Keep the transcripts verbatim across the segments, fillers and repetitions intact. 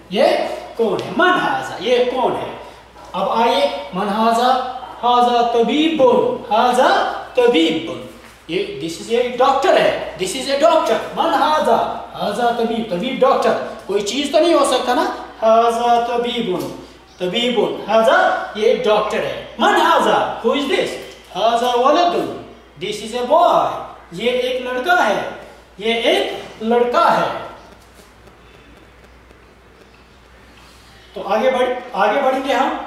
ये कौन है? मन हाजा, ये कौन है? अब आइए, मन हाजा, हाजा तबीबुन, हाजा तबीबुन, ये दिस इज ए डॉक्टर है, दिस इज ए डॉक्टर। मन हाजा, हाजा तबीब, तबीब डॉक्टर, कोई चीज तो नहीं हो सकता ना। हाजा तबीबुन, तबीबुन, हाजा ये डॉक्टर है। मन हाजा, हु इज दिस? हाजा वलदुन, दिस इज ए बॉय, ये एक लड़का है, ये एक लड़का है। तो आगे बढ़ आगे बढ़ेंगे हम।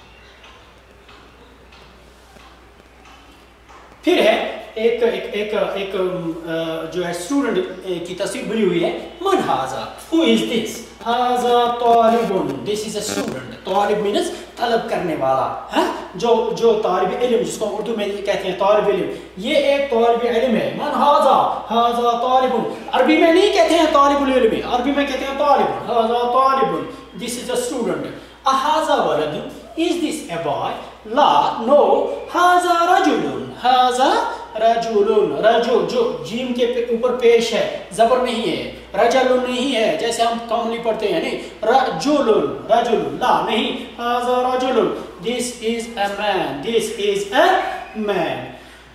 फिर है एक एक एक, एक जो है स्टूडेंट की तस्वीर बनी हुई है। मन हाजा, हु इज दिस? हाजा तालिबुन, दिस इज अ स्टूडेंट। तालिब मीन्स तलब करने वाला है, जो जो तालिब इल्म, जिसको उर्दू में कहते हैं तालिब इल्म, ये एक तालिब इल्म है। मन हाजा, हाजा तालिबुन। अरबी में नहीं कहते हैं तालिबुल इल्म, अरबी में कहते हैं तालिबुन, हाजा तालिबुन, दिस इज अ स्टूडेंट। हाजा वलदुन, इज दिस ए बॉय? ला, नो, हाजा रजुलुन, हाजा रजुलुन, रजुल जो जीम के ऊपर पेश है, जबर नहीं है, रजुलुन नहीं है जैसे हम कॉमनली पढ़ते हैं, नहीं, रजुलुन, रजुलुन, ला नहीं, हाजा रजुलुन, this is a man, this is a man.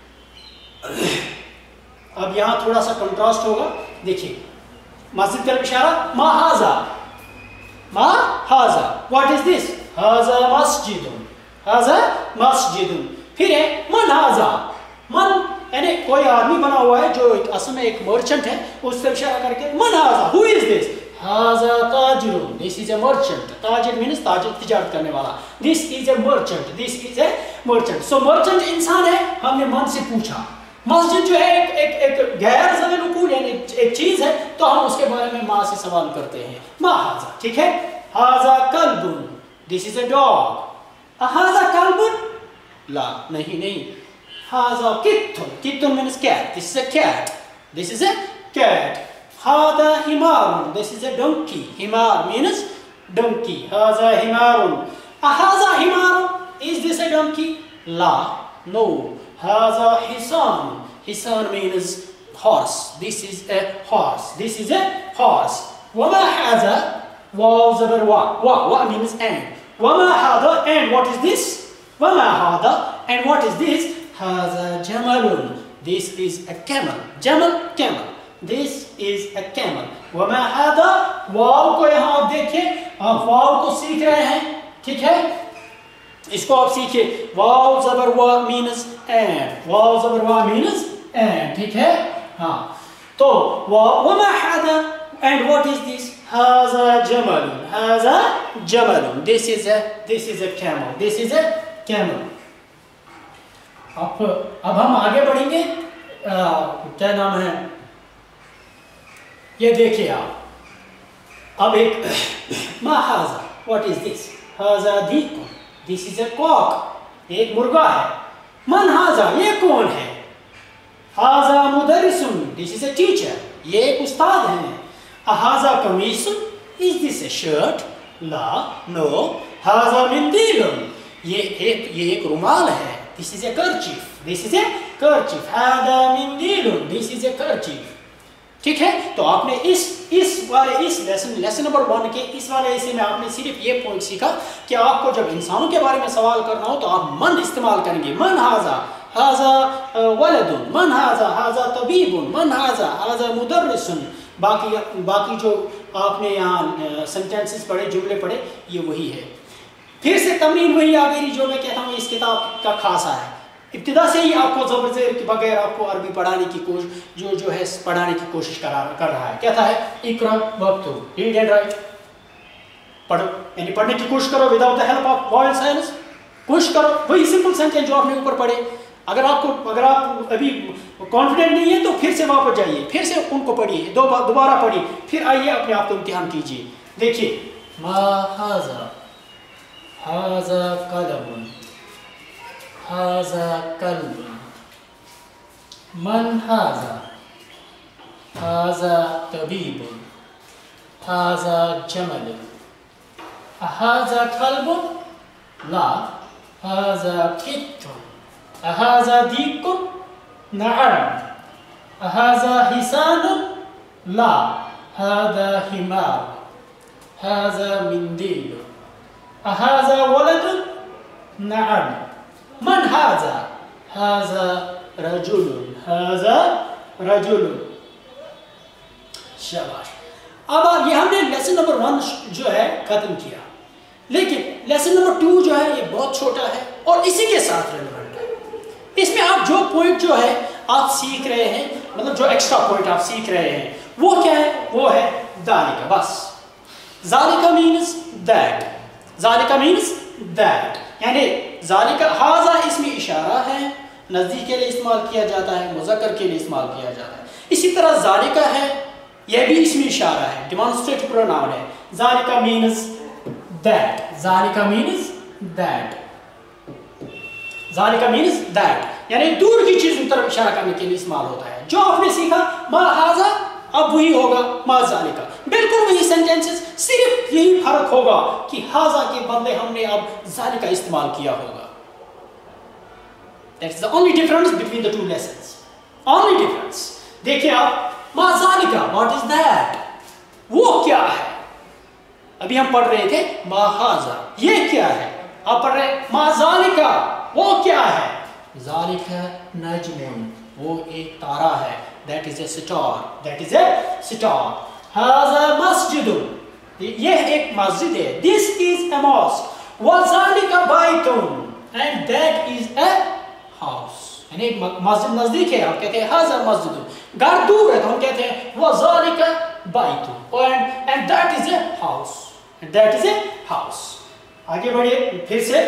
अब यहां थोड़ा सा कंट्रास्ट होगा, देखिए, मस्जिद का इशारा, मा हाजा, मा हाजा, व्हाट इज दिस? हाजा मस्जिदुन, हाजा मस्जिदुन। फिर है मन हाजा, मन यानी कोई आदमी बना हुआ है जो असल में एक मर्चेंट है, उससे इशारा करके मन हाजा, हु इज दिस? हाजा ताजिरुन, दिस इज ए मर्चेंट। ताजिर मीन्स ताजिर, तिजारत करने वाला। This is a merchant, this is a merchant. So merchant इंसान है, हमने मन से पूछा। मस्जिद जो है एक एक एक गैर ज़मीनुकूल यानी एक चीज है, तो हम उसके बारे में माँ से सवाल करते हैं। मा हाजा, ठीक है। हाजा कल्बुन, दिस इज ए डॉग। हाजा कल्बुन? ला, नहीं नहीं। हाजा कित्तुन, कित्तुन means cat, this is a cat, this is a cat. हाजा हिमारुन, दिस इज ए डोंकी, हिमार मीन्स डोंकी, हाजा हिमारुन। हाजा हिमारुन, इज दिस ए डोंकी? ला, नो। हाजा हिसान, हिसान means horse, this is a horse, this is a horse. Wama hadha, waw zabar wa, wa, wa means and. Wama hadha, and what is this? Wama hadha, and what is this? Hadha jamalun, this is a camel. Jamal, camel, this is a camel. Wama hadha, waw को यहाँ आप देखिए, आप वाव को सीख रहे हैं, ठीक है, इसको आप सीखिए। वाव जबर वा मीन्स and, वाव जबर वा मीन्स and, ठीक है। हाँ, तो वमा हादा, and what is this? हाजा जमल, हाजा जमल, this is a this is a camel, this is a camel. अब अब हम आगे बढ़ेंगे। आ, क्या नाम है, ये देखिए आप। अब एक मा हाजा, what is this? हाजा दीकुन, this is a cock, एक मुर्गा है। मन हाजा, ये कौन है? हाजा मुदरिसुन, दिस इज ए टीचर, ये एक उस्ताद हैं। हाजा कमीसुन, इज दिस ए शर्ट? ला, नो। हाजा मिंदीलुन, ये एक ये एक रुमाल है, this is a kerchief, this is a kerchief. हाजा मिंदीलुन, दिस इज ए कर्चीफ, ठीक है। तो आपने इस इस वाले इस लेसन लेसन नंबर वन के इस वाले हिस्से में आपने सिर्फ ये पॉइंट सीखा कि आपको जब इंसानों के बारे में सवाल करना हो तो आप मन इस्तेमाल करेंगे। मन हाजा, हाजा वलदुन, मन हाजा, हाजा तबीबुन, मन हाजा, हाजा मुदर्रिसुन। बाकी बाकी जो आपने यहाँ सेंटेंसेस पढ़े, जुमले पढ़े, ये वही है। फिर से तमरीन वही आ गई जो मैं कहता हूँ इस किताब का खासा है। इब्तिदा से ही आपको ज़बर ज़ेर के बगैर आपको अरबी पढ़ाने की कोशिश जो जो है पढ़ाने की कोशिश करा कर रहा है। कहता है इकरा वक्तु, रीड एंड राइट, पढ़ो यानी पढ़ने की कोशिश करो without the help of voice science. कोशिश करो वही सिंपल सेंटेंस जो आपने ऊपर पढ़े। अगर आपको अगर आप अभी कॉन्फिडेंट नहीं है तो फिर से वापस जाइए, फिर से उनको पढ़िए, दो दोबारा पढ़िए, फिर आइए अपने आप को इम्तिहान कीजिए। देखिए, मा हाजा, हाजा कलमुन, हाजा कल्बुन, मन हाजा, हाजा तबीबुन, हाजा जमलुन, हाजा कल्बुन? ला, हाजा कित्तुन, हाजा दीकुन? नअम, हाजा हिसानुन? ला, हाजा हिमार, هذا منديل. أهذا ولد؟ نعم. من هذا؟ هذا رجل. هذا رجل. शाबाश. अब ये हमने लेसन नंबर वन जो है खत्म किया, लेकिन लेसन नंबर टू जो है ये बहुत छोटा है और इसी के साथ रेलेवेंट है। इसमें आप जो पॉइंट जो है आप सीख रहे हैं, मतलब जो एक्स्ट्रा पॉइंट आप सीख रहे हैं वो क्या है? वो है ज़ालिका। बस ज़ालिका मीन्स दैट, ज़ालिका मीन्स दैट, यानी ज़ालिका हाज़ा इसमें इशारा है, नज़दीक के लिए इस्तेमाल किया जाता है, मुज़क्कर के लिए इस्तेमाल किया जाता है। इसी तरह ज़ालिका है, यह भी इसमें इशारा है, डिमॉन्स्ट्रेटिव प्रोनाउन है। ज़ालिका मीन्स दैट, ज़ालिका मीन्स दैट, ज़ालिका मीन्स दैट, यानी दूर की चीज़ की तरफ इशारा करने के लिए इस्तेमाल होता है। जो आपने सीखा मा हाज़ा, अब वही होगा मा ज़ालिका, बिल्कुल वही सेंटेंसेस, सिर्फ यही फर्क होगा कि हाज़ा के बदले हमने अब ज़ालिका इस्तेमाल किया होगा। That's the only difference between the two lessons. Only difference. देखिए आप, मा ज़ालिका, what is that? वो क्या है? अभी हम पढ़ रहे थे मा हाज़ा, ये क्या है? आप पढ़ रहे मा ज़ालिका, वो क्या है? ज़ालिका नजमुन, वो एक तारा है। That is a star. That is a star. हाज़ा मस्जिदुन, ये एक मस्जिद है। This is a mosque. व ज़ालिका बैतुन, and that is a house. यानी मस्जिद नजदीक है, हम कहते हैं हाज़ा मस्जिदुन। घर दूर है तो हम कहते हैं व ज़ालिका बैतुन, and and that is a house. And that is a house. आगे बढ़िए फिर से।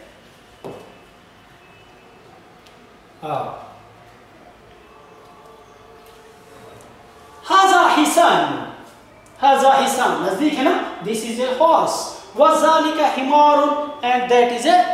हाँ, हाज़ा हिसान, हाज़ा हिसान नजदीक है ना, दिस इज ए हॉर्स। व ज़ालिका हिमारुन, and that is a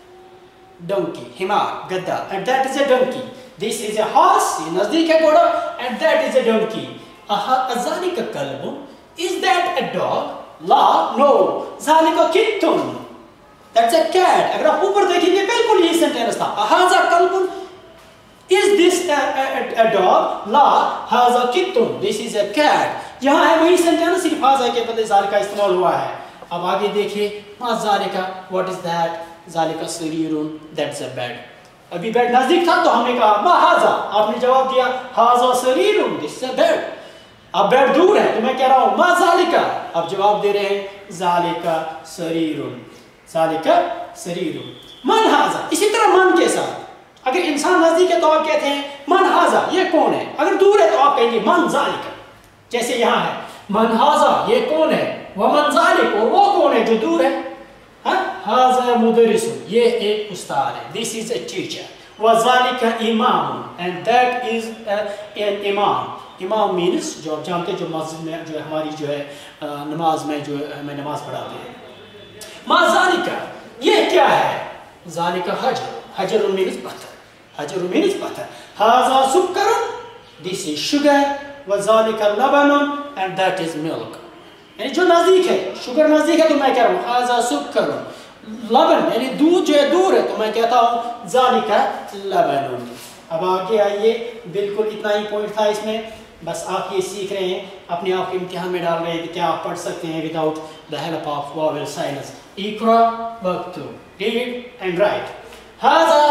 donkey, हिमार गद्दा, and that is a donkey. This is a horse, ये नजदीक है घोड़ा, and that is a donkey. ज़ालिका कल्बुन, is that a dog? La, no. ज़ालिका कित्तुन, that's a cat. अगर आप ऊपर देखेंगे बिल्कुल यही सेंटेंस था। हाज़ा कल्बुन, is this a, a, a dog? La, हाज़ा कित्तुन, this is a cat. यहाँ है वही सेंटेंस, सिर्फ हाज़ा के बदले ज़ालिका इस्तेमाल हुआ है। अब आगे देखिए, मा ज़ालिका, what is that? ज़ालिका सरीरुन, that's a bed. अभी बेड नजदीक था तो हमने कहा मा हाज़ा, आपने जवाब दिया हाज़ा सरीरुन, this is a bed. अब बेड दूर है तो मैं कह रहा हूँ मा ज़ालिका, अब जवाब दे रहे हैं ज़ालिका सरीरुन, ज़ालिका सरीरुन। मन हाज़ा, इसी तरह मन के साथ, अगर इंसान नजदीक है तो आप कहते हैं मन हाज़ा, ये कौन है? अगर दूर है तो आप कहेंगे मन ज़ालिका। जैसे यहाँ है मन हाज़ा, ये कौन है? व मन ज़ालिक, और वो कौन है जो दूर है? हाज़ा मुदरिसुन, ये एक उस्ताद है, दिस इज अ टीचर। व ज़ालिका इमाम, एंड दैट इज एन इमाम। इमाम मीन्स जो आप जानते हैं, जो मस्जिद में जो हमारी जो है नमाज में जो हमें नमाज पढ़ाते हैं। मा ज़ालिका, ये क्या है? ज़ालिका हजर, हजर मीन्स पत्थर, हजर मीन्स पत्थर। हाज़ा सुक्करुन, दिस इज शुगर। व ज़ालिका लबनुन, एंड दैट इज मिल्क। यानी जो नजदीक है, शुगर नजदीक है तो मैं कह रहा हूँ हाज़ा सुक्करुन। लबन यानी दूध जो है दूर है तो मैं कहता हूँ ज़ालिका लबनुन। अब आगे आइए, बिल्कुल इतना ही पॉइंट था इसमें, बस आप ये सीख रहे हैं, अपने आप के इम्तिहान में डाल रहे हैं कि क्या आप पढ़ सकते हैं without the help of vowel silence. इक़रा वक्तुब, रीड एंड राइट। हाज़ा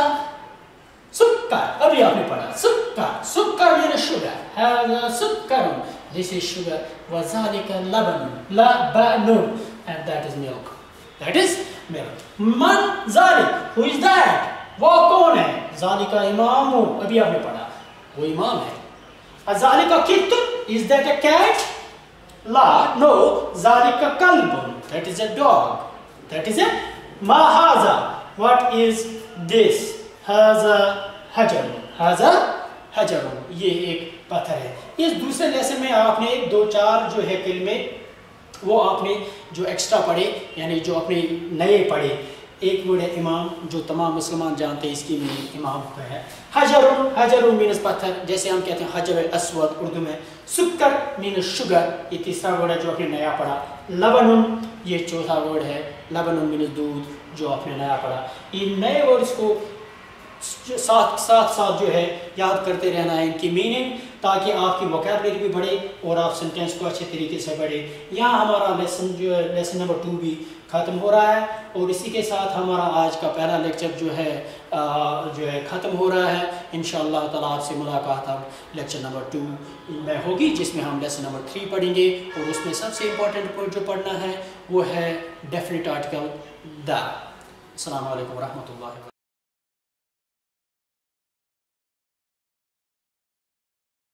सुक्कर, अभी आपने पढ़ा सुक्कर, सुक्कर यानी शुगर। हाज़ा सुक्करुन, this is sugar. Wa zalika labanun, labanun, and that is milk. That is milk. Man zalik, who is that? वो कौन है? ज़ालिका इमामु, अभी आपने पढ़ा, वो इमाम है। ज़ालिका कित्तुन, is that a cat? La, no. ज़ालिका कल्बुन, that is a dog. That is a मा हाज़ा, what is this? हाज़ा हजर, हाज़ा हजर, ये एक पत्थर है। इस दूसरे लेसन में आपने दो चार जो है कलमे वो आपने जो एक्स्ट्रा पढ़े, यानी जो अपने नए पढ़े। एक वर्ड है इमाम, जो तमाम मुसलमान जानते हैं, इसकी मीनिंग इमाम का है। हजरुन, हजरुन मीन्स पत्थर, जैसे हम कहते हैं हजर अस्वद उर्दू में। सुक्कर मीन्स शुगर, ये तीसरा वर्ड है जो आपने नया पढ़ा। लबनुन, ये चौथा वर्ड है। लबनुन मीन्स दूध, जो आपने नया पढ़ा। इन नए वर्ड्स को साथ साथ साथ जो है याद करते रहना है, इनकी मीनिंग تاکہ آپ کی ووکیبلری بھی بڑھے اور آپ سینٹینس کو اچھے طریقے سے پڑھیں. یہاں ہمارا لیسن جو ہے لیسن نمبر ٹو بھی ختم ہو رہا ہے اور اسی کے ساتھ ہمارا آج کا پہلا لیکچر جو ہے جو ہے ختم ہو رہا ہے. انشاءاللہ تعالیٰ آپ سے ملاقات اب لیکچر نمبر ٹو میں ہوگی جس میں ہم لیسن نمبر تھری پڑھیں گے اور اس میں سب سے امپورٹنٹ پوائنٹ جو پڑھنا ہے وہ ہے ڈیفینٹ آرٹیکل دا. السلام علیکم ورحمۃ اللہ وبرکاتہ.